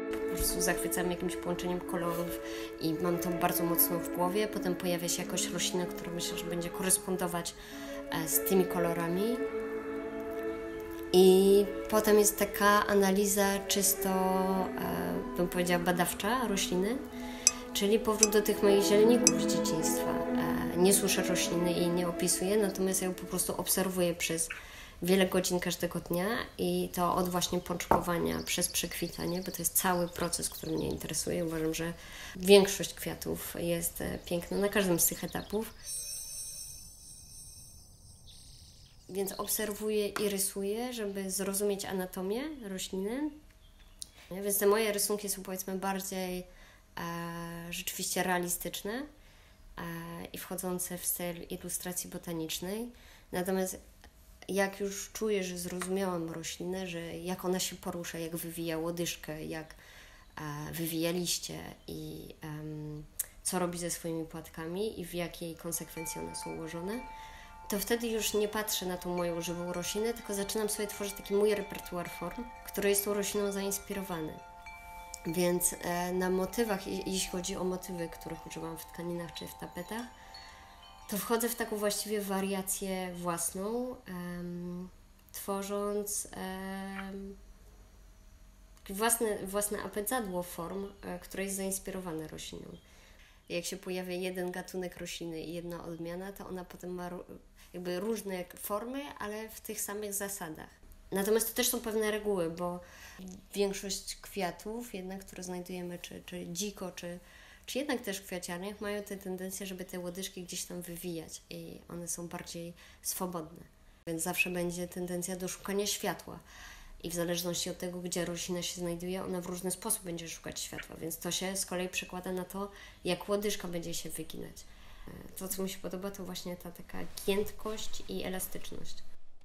Po prostu zachwycam jakimś połączeniem kolorów i mam to bardzo mocno w głowie. Potem pojawia się jakaś roślina, która myślę, że będzie korespondować z tymi kolorami. I potem jest taka analiza czysto, bym powiedziała, badawcza rośliny, czyli powrót do tych moich zielników z dzieciństwa. Nie suszę rośliny i nie opisuję, natomiast ja ją po prostu obserwuję przez wiele godzin każdego dnia i to od właśnie pączkowania przez przekwitanie, bo to jest cały proces, który mnie interesuje. Uważam, że większość kwiatów jest piękna na każdym z tych etapów. Więc obserwuję i rysuję, żeby zrozumieć anatomię rośliny. Więc te moje rysunki są, powiedzmy, bardziej rzeczywiście realistyczne i wchodzące w styl ilustracji botanicznej. Natomiast jak już czuję, że zrozumiałam roślinę, że jak ona się porusza, jak wywija łodyżkę, jak wywija liście i co robi ze swoimi płatkami i w jakiej konsekwencji one są ułożone, to wtedy już nie patrzę na tą moją żywą roślinę, tylko zaczynam sobie tworzyć taki mój repertuar form, który jest tą rośliną zainspirowany. Więc na motywach, jeśli chodzi o motywy, których używam w tkaninach czy w tapetach, to wchodzę w taką właściwie wariację własną, tworząc własne apędzadło form, które jest zainspirowane rośliną. Jak się pojawia jeden gatunek rośliny i jedna odmiana, to ona potem ma jakby różne formy, ale w tych samych zasadach. Natomiast to też są pewne reguły, bo większość kwiatów, jednak, które znajdujemy czy dziko, czy jednak też w kwiaciarniach, mają tę tendencję, żeby te łodyżki gdzieś tam wywijać i one są bardziej swobodne. Więc zawsze będzie tendencja do szukania światła. I w zależności od tego, gdzie roślina się znajduje, ona w różny sposób będzie szukać światła, więc to się z kolei przekłada na to, jak łodyżka będzie się wyginać. To, co mi się podoba, to właśnie ta taka giętkość i elastyczność.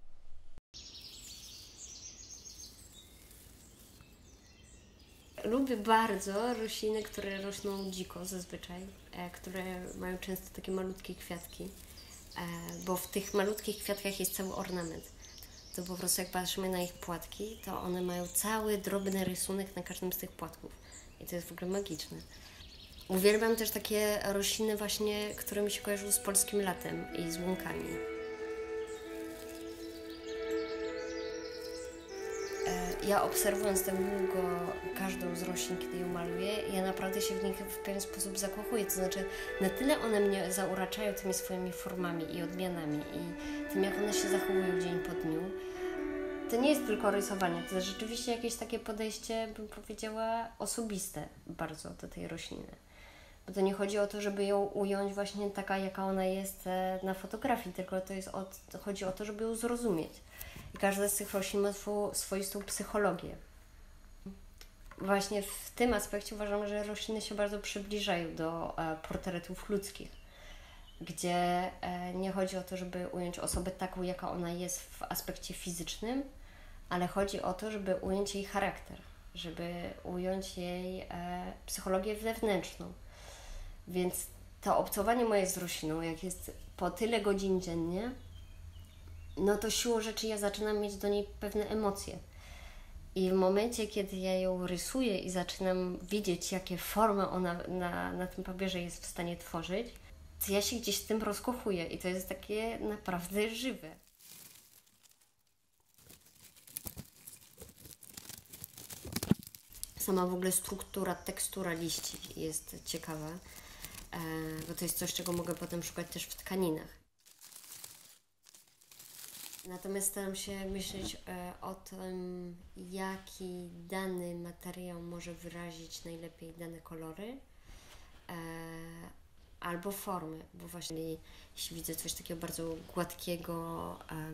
Lubię bardzo rośliny, które rosną dziko zazwyczaj, które mają często takie malutkie kwiatki, bo w tych malutkich kwiatkach jest cały ornament. To po prostu jak patrzymy na ich płatki, to one mają cały drobny rysunek na każdym z tych płatków. I to jest w ogóle magiczne. Uwielbiam też takie rośliny właśnie, które mi się kojarzą z polskim latem i z łąkami. Ja obserwując tak długo każdą z roślin, kiedy ją maluję, ja naprawdę się w nich w pewien sposób zakochuję. To znaczy, na tyle one mnie zauraczają tymi swoimi formami i odmianami i tym, jak one się zachowują dzień po dniu. To nie jest tylko rysowanie, to jest rzeczywiście jakieś takie podejście, bym powiedziała, osobiste bardzo do tej rośliny. Bo to nie chodzi o to, żeby ją ująć właśnie taka, jaka ona jest na fotografii, tylko chodzi o to, żeby ją zrozumieć. I każda z tych roślin ma swoistą psychologię. Właśnie w tym aspekcie uważam, że rośliny się bardzo przybliżają do portretów ludzkich, gdzie nie chodzi o to, żeby ująć osobę taką, jaka ona jest w aspekcie fizycznym, ale chodzi o to, żeby ująć jej charakter, żeby ująć jej psychologię wewnętrzną. Więc to obcowanie moje z rośliną, jak jest po tyle godzin dziennie, no to siłą rzeczy ja zaczynam mieć do niej pewne emocje. I w momencie, kiedy ja ją rysuję i zaczynam widzieć, jakie formy ona na tym papierze jest w stanie tworzyć, to ja się gdzieś z tym rozkochuję i to jest takie naprawdę żywe. Sama w ogóle struktura, tekstura liści jest ciekawa, bo to jest coś, czego mogę potem szukać też w tkaninach. Natomiast staram się myśleć o tym, jaki dany materiał może wyrazić najlepiej dane kolory albo formy, bo właśnie jeśli widzę coś takiego bardzo gładkiego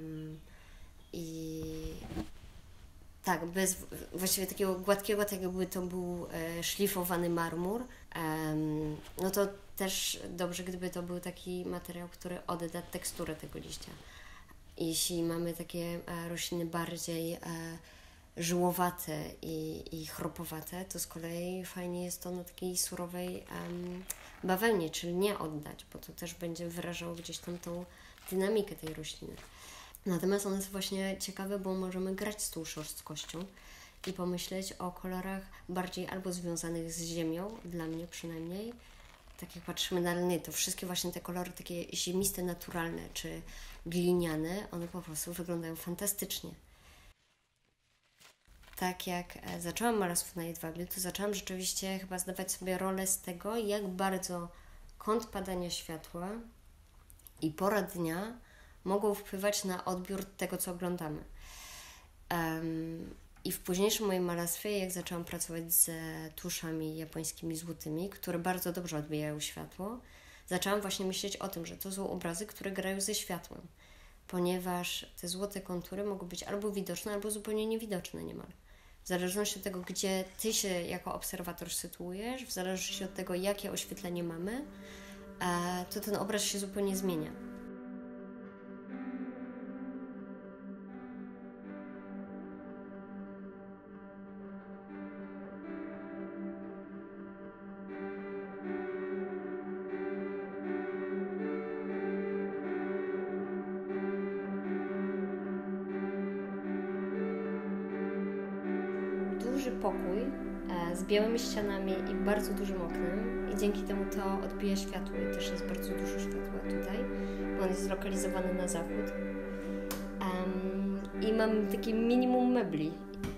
i tak, właściwie takiego gładkiego, tak jakby to był szlifowany marmur, no to też dobrze, gdyby to był taki materiał, który odda teksturę tego liścia. Jeśli mamy takie rośliny bardziej żyłowate i chropowate, to z kolei fajnie jest to na takiej surowej bawełnie, czyli nie oddać, bo to też będzie wyrażało gdzieś tam tą dynamikę tej rośliny. Natomiast one są właśnie ciekawe, bo możemy grać z tą szorstkością i pomyśleć o kolorach bardziej albo związanych z ziemią, dla mnie przynajmniej. Tak jak patrzymy na lny, to wszystkie właśnie te kolory takie ziemiste, naturalne czy gliniane, one po prostu wyglądają fantastycznie. Tak jak zaczęłam malarstwo na jedwabiu, to zaczęłam rzeczywiście chyba zdawać sobie rolę z tego, jak bardzo kąt padania światła i pora dnia mogą wpływać na odbiór tego, co oglądamy. I w późniejszym moim malarstwie, jak zaczęłam pracować z tuszami japońskimi złotymi, które bardzo dobrze odbijają światło, zaczęłam właśnie myśleć o tym, że to są obrazy, które grają ze światłem, ponieważ te złote kontury mogą być albo widoczne, albo zupełnie niewidoczne niemal. W zależności od tego, gdzie Ty się jako obserwator sytuujesz, w zależności od tego, jakie oświetlenie mamy, to ten obraz się zupełnie zmienia. Duży pokój z białymi ścianami i bardzo dużym oknem i dzięki temu to odbija światło i też jest bardzo dużo światła tutaj, bo on jest zlokalizowany na zachód. I mam takie minimum mebli.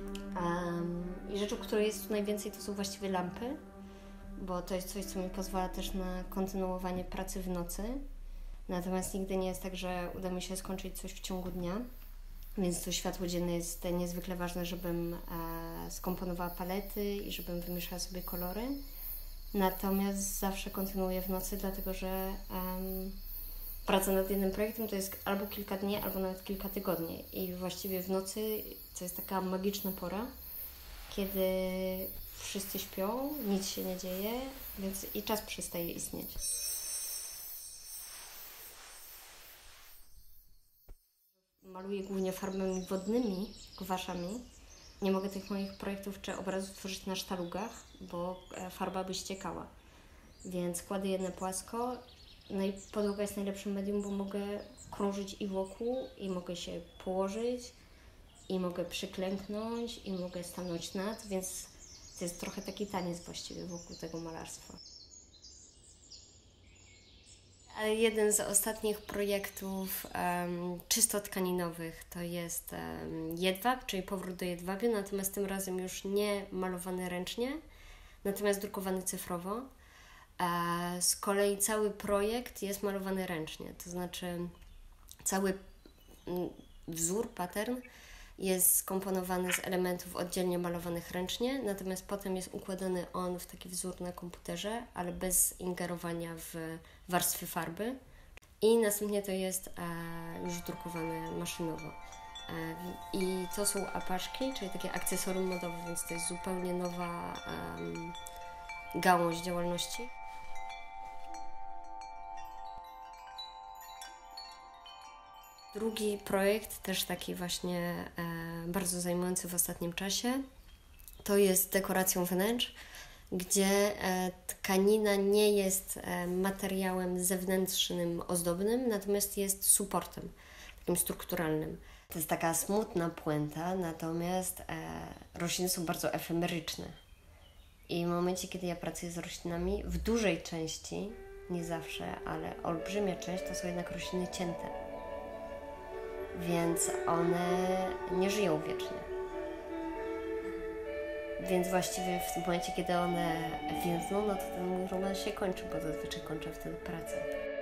I rzeczą, której jest tu najwięcej, to są właściwie lampy, bo to jest coś, co mi pozwala też na kontynuowanie pracy w nocy. Natomiast nigdy nie jest tak, że uda mi się skończyć coś w ciągu dnia. Więc to światło dzienne jest niezwykle ważne, żebym skomponowała palety i żebym wymieszała sobie kolory. Natomiast zawsze kontynuuję w nocy, dlatego że praca nad jednym projektem to jest albo kilka dni, albo nawet kilka tygodni. I właściwie w nocy to jest taka magiczna pora, kiedy wszyscy śpią, nic się nie dzieje, więc i czas przestaje istnieć. Maluję głównie farbami wodnymi, gouache'ami. Nie mogę tych moich projektów czy obrazów tworzyć na sztalugach, bo farba by ściekała. Więc kładę jedne płasko. No i podłoga jest najlepszym medium, bo mogę krążyć i wokół, i mogę się położyć, i mogę przyklęknąć, i mogę stanąć nad, więc to jest trochę taki taniec właściwie wokół tego malarstwa. Jeden z ostatnich projektów czysto tkaninowych to jest jedwab, czyli powrót do jedwabiu, natomiast tym razem już nie malowany ręcznie, natomiast drukowany cyfrowo. Z kolei cały projekt jest malowany ręcznie, to znaczy cały wzór, pattern jest skomponowany z elementów oddzielnie malowanych ręcznie, natomiast potem jest układany on w taki wzór na komputerze, ale bez ingerowania w warstwy farby. I następnie to jest już drukowane maszynowo. I to są apaszki, czyli takie akcesorium modowe, więc to jest zupełnie nowa gałąź działalności. Drugi projekt, też taki właśnie bardzo zajmujący w ostatnim czasie, to jest dekoracją wnętrz, gdzie tkanina nie jest materiałem zewnętrznym, ozdobnym, natomiast jest supportem, takim strukturalnym. To jest taka smutna puenta, natomiast rośliny są bardzo efemeryczne. I w momencie, kiedy ja pracuję z roślinami, w dużej części, nie zawsze, ale olbrzymia część to są jednak rośliny cięte. Więc one nie żyją wiecznie. Więc właściwie w tym momencie, kiedy one więdną, no to ten mój romans się kończy, bo zazwyczaj kończę wtedy pracę.